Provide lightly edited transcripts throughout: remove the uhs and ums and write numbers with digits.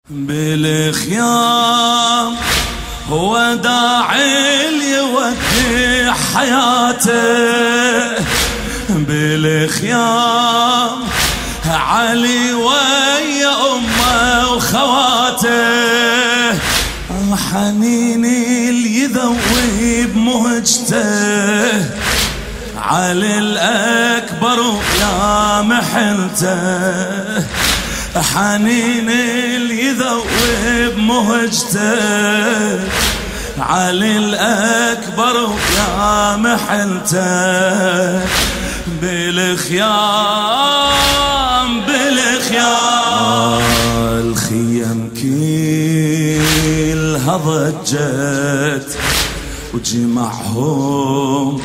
بالخيام هو داعي ليودع حياته، بالخيام علي ويا امه وخواته، حنيني اللي يذوب مهجته، علي الاكبر ويا محنته، حنيني اللي يذوب مهجته، علي الأكبر ويا محنته، بالخيام بالخيام الخيم كلها ضجت، وجمعهم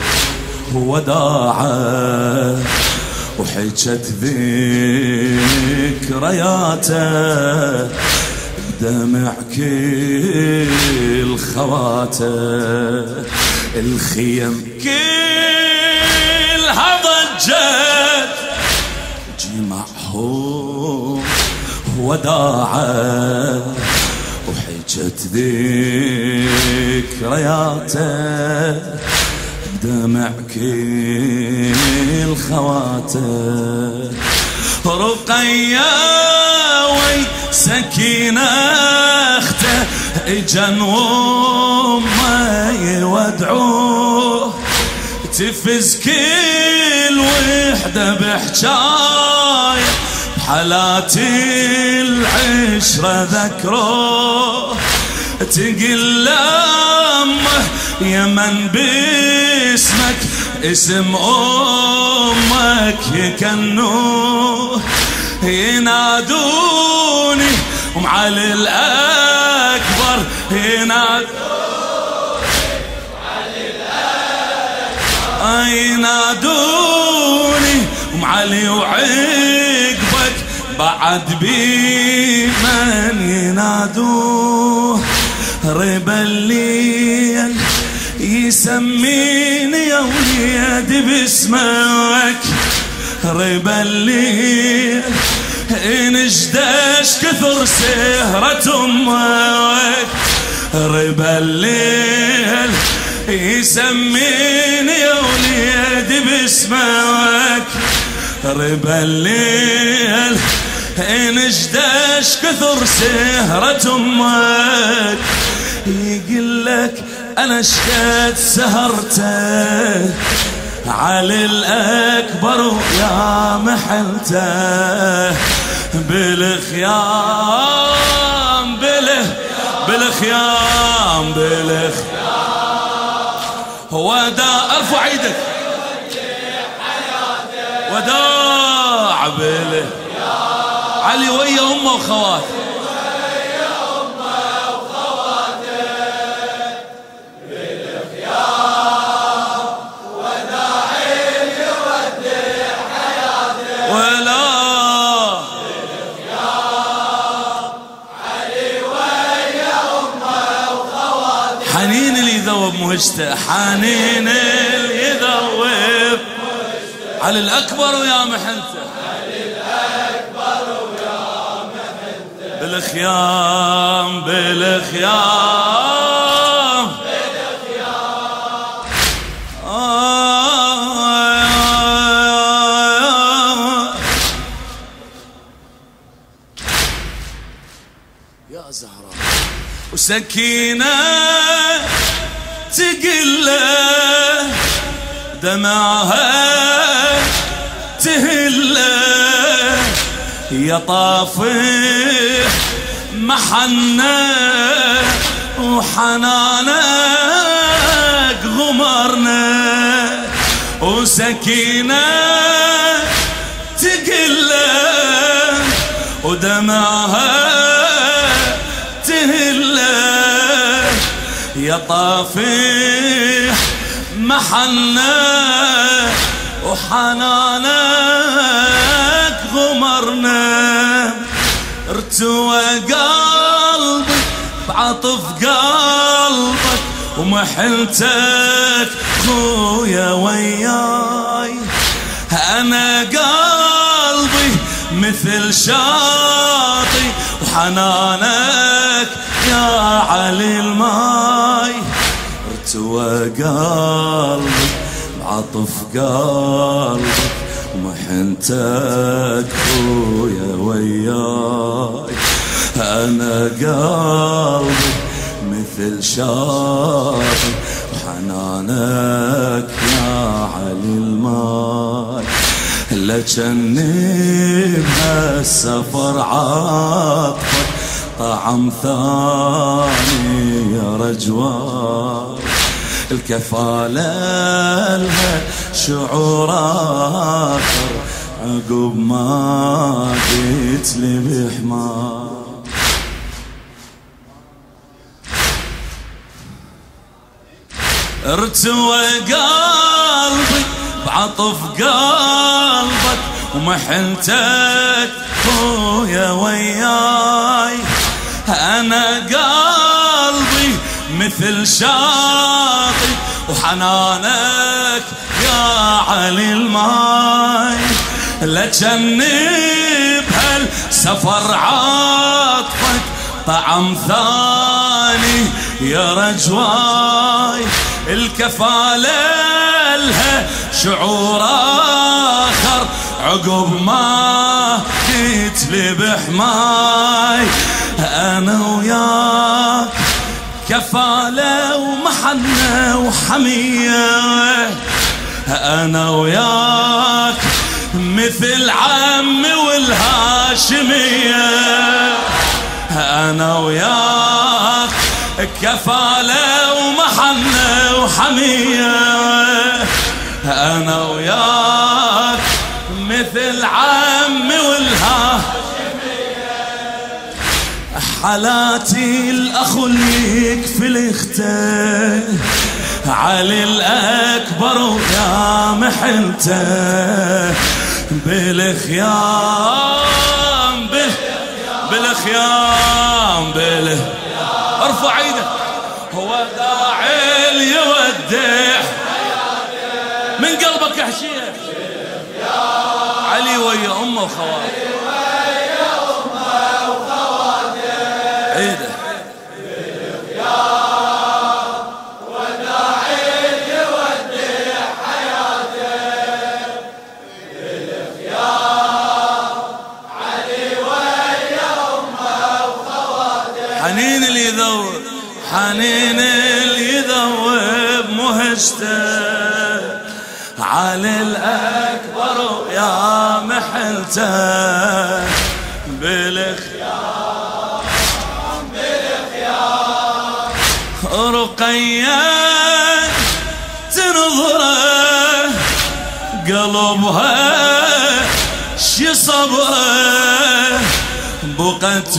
وداعه، وحجت ذكرياته، بدمع كل خواته، الخيم كلها ضجت، جمعهم وداعه، وحجت ذكرياته، دمع كل خواته، رقيا وي سكينة اخته، اجن وامه يودعوه، تفز كل وحده بحجايه، بحالات العشره ذكروه، تقل امه يا من باسمك اسم امك يكنوه، ينادوني ومعلي الاكبر، ينادوني ومعلي وعقبك، بعد بمن ينادوه، ربا الليل يسميني يا وليد باسمك، ربا الليل انجدش كثر سهرة امك، ربا الليل يسميني يا وليد باسمك، ربا الليل انجدش كثر سهرة امك، يقلك انا شكت سهرته، علي الاكبر ويا محنته، بالخيام بالخيام وداع، ارفع ايدك، وداع علي ويا امه وخواته، حنين اللي يذوب مهجته، حنين اللي يذوب، علي الأكبر ويا محنته، بالخيام يا زهراء، وسكينة تقله، دمعها تهله، يا طافح محنة وحنانك غمرنا، وسكينة تقله، ودمعها تهله، يا طافح محنة وحنانك غمرنا، ارتوى قلبي بعطف قلبك، ومحنتك خويا وياي، انا قلبي مثل شاطي وحنانك يا علي الماي ارتوى قلبي بعطف قلبك ومحنتك خويا وياي أنا قلبي مثل شاطئ وحنانك يا علي الماي لجني بهالسفر عاطفك طعم ثاني يا رجوان الكفالة لها شعور آخر عقب ما جيت لي بحمار ارتوى قلبي بعطف قلبك ومحنتك خويا وياي أنا قلبي مثل شاطئ وحنانك يا علي الماي لجني بهالسفر عاطفك طعم ثاني يا رجواي الكفالة لها شعور آخر عقب ما جيت لي بحماي أنا وياك كفالة ومحنة وحمية أنا وياك مثل عمي والهاشمية أنا وياك كفالة ومحنة وحمية أنا وياك مثل عمي والهاشمية حالاتي الأخ اللي يكفي الأخته علي الأكبر ويا محنته بالخيام بالخيام ارفع ايدك هو داعي يودع من قلبك يا شيخ علي ويا امه وخواته ايده حنين اللي يذوب حنين اللي يذوب مهجته علي الأكبر يا محلته بالخيام رقية تنظره قلبها شي صبره بقت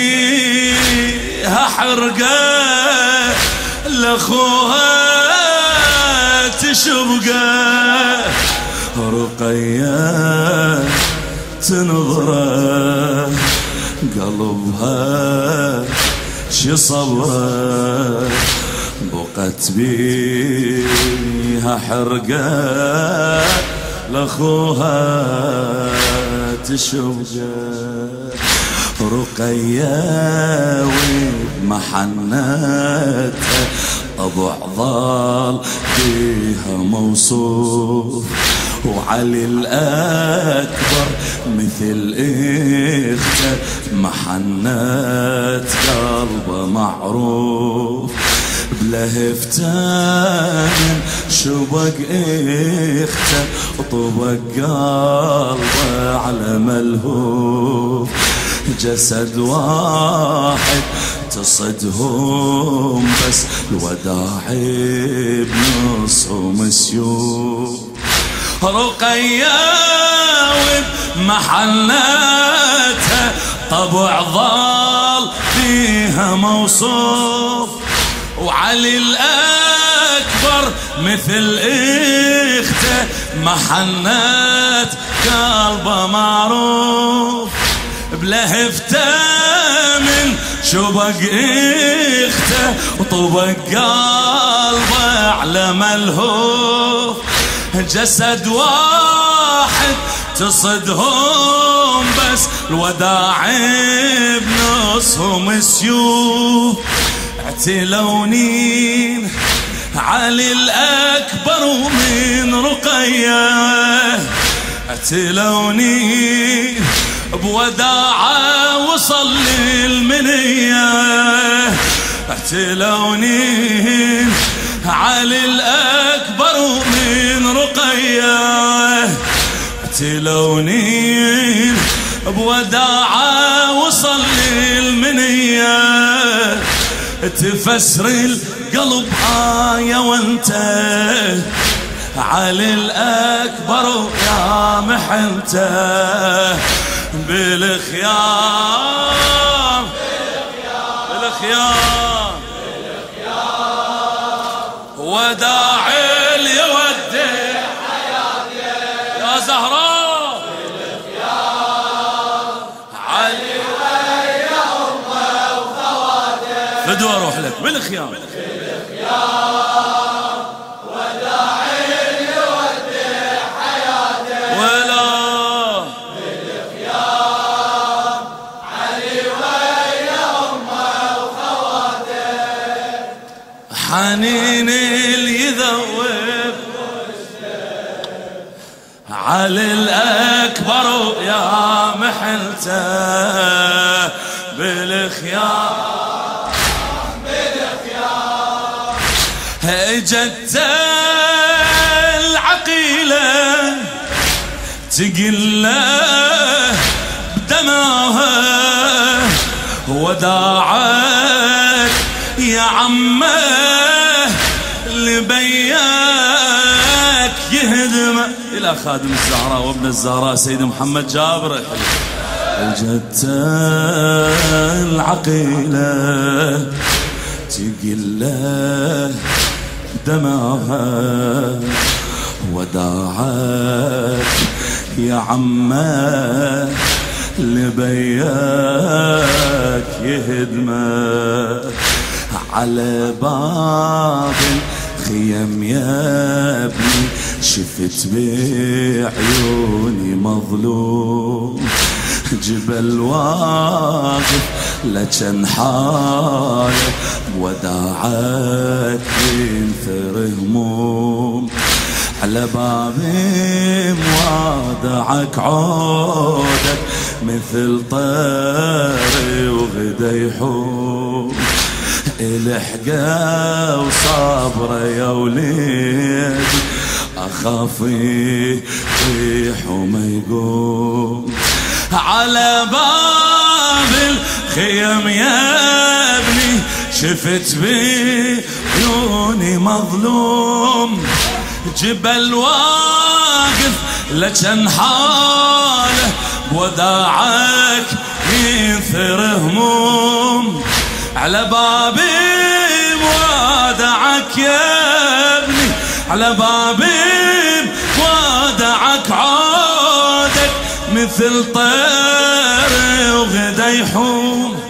بيها حرقة لأخوها تشبقه رقية تنظره قلبها شي صبره بقت بيها حرقة لأخوها تشبقه رقية ومحنتها طبع ضال فيها موصوف وعلي الأكبر مثل إخته محنت قلبه معروف بلهفتان شبق إخته وطبق قلبه على ملهوف جسد واحد تصدهم بس الوداع بنصهم سيوف رقية ومحنتها طبع ضال فيها موصوف وعلي الأكبر مثل إخته محنت قلبه معروف بلهفته من شبق إخته وطبق قلبه على ملهوف جسد واحد تصدهم بس الوداع بنصهم سيوف اعتلونين علي الأكبر ومن رقية اعتلونين بوداعه وصل للمنية اعتلونين علي الأكبر ومن رقية اعتلونين بوداعه وصل للمنية تفسر القلب يا وانت علي الأكبر يا محنته بالخيار بالخيار وداعي يودع حياتي يا زهراء بالخيار علي ويا أمه وخواته فدوى أروح لك بالخيار حنين اللي يذوب علي الأكبر يا محنته بالخيار بالخيار اجت العقيلة تقله بدماها وداعت يا عمه لبياك يهدم إلى خادم الزهراء وابن الزهراء سيد محمد جابر اجت العقيلة تقله دماها وداعت يا عمه لبياك يهدمه على باب الخيم يا ابني شفت بعيوني مظلوم جبل واقف لجن حاله وداعك ينثر هموم على بابي موادعك عودك مثل طيري وغدا يحوم الحقا وصابره يا وليدي اخاف يطيح وما يقوم على باب الخيم يا ابني شفت بعيوني مظلوم جبل واقف لجن حاله بوداعك ينثر هموم على بابي موادعك يا ابني على بابي موادعك عودك مثل طير وغدا يحوم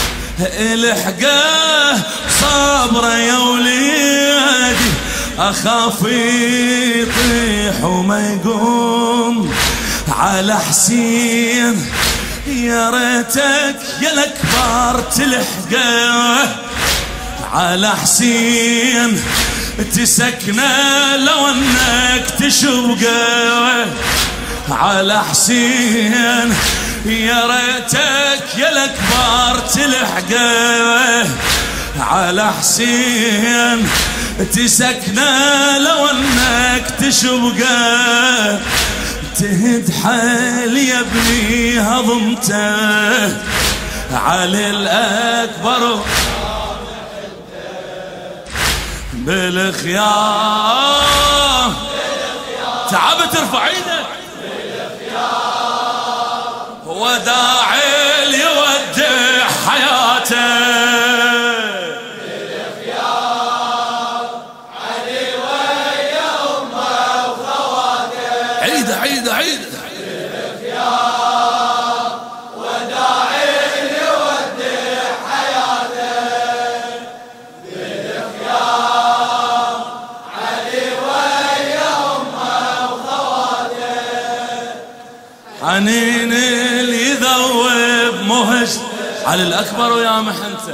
الحقاه صبره يا وليدي اخاف يطيح وما يقوم على حسين يا ريتك يا الأكبر تلحقه على حسين تسكنه لو انك تشوقه على حسين يا ريتك يا الأكبر تلحقه على حسين تسكنه لو انك تشوقه تهد حيل يا ابني هضمته علي الأكبر بالخيار تعبت ارفع ايدك وداعي يودع حياته عيد وداعي يودع حياته بالخيار علي ويا امه وخواته حنين اللي ذوب وهج علي الأكبر ويا محنته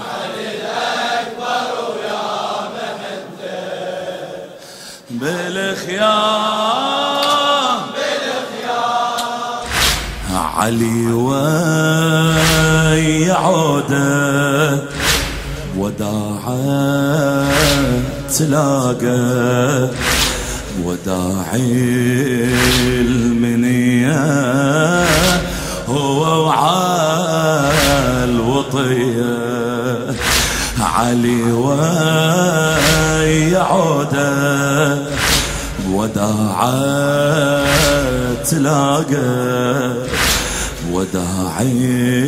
بالخيام علي ويعوده وداعا تلاقى وداعي المنية هو وعال وطيه علي ويعوده وداعا تلاقى وداعي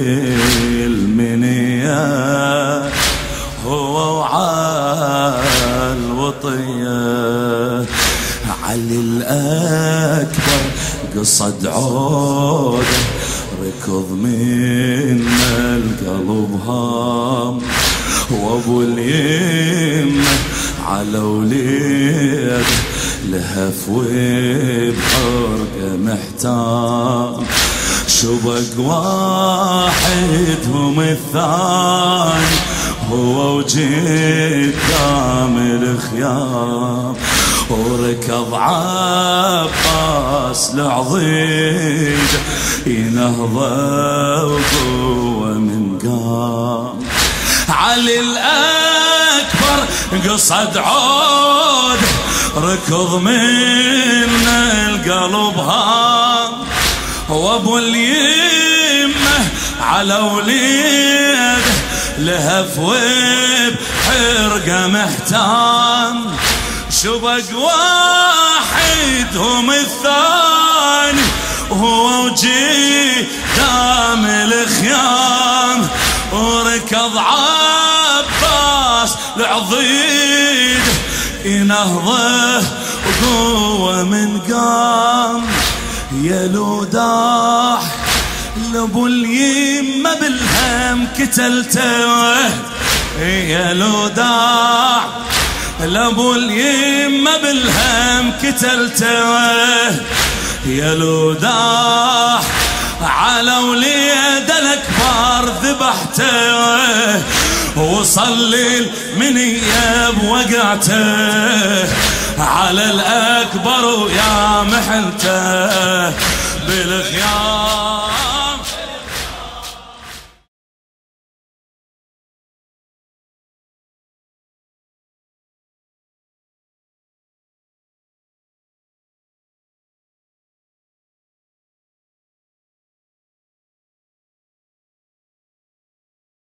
المنية هو وعال وطيه علي الأكبر قصد عوده ركض من القلب هام وابو اليمة على وليد لهف وبحرقه محتام شبق واحدهم الثاني هو وجيد كامل خيام وركض عباس العضيد ينهض وقوة من قام علي الأكبر قصد عود ركض من القلب هام وابو اليمة على وليد لهف وبحرقه محتام شبق واحدهم الثاني وهو وجي دام الخيام وركض عباس العضيد ينهضه وقوة من قام يا لوداح لابو اليمة بالهم كتلته يا لوداح لابو اليمة بالهم كتلته يا لوداح على وليد الأكبر ذبحته وصل المنية بوقعته على الأكبر ويا محنته بالخيار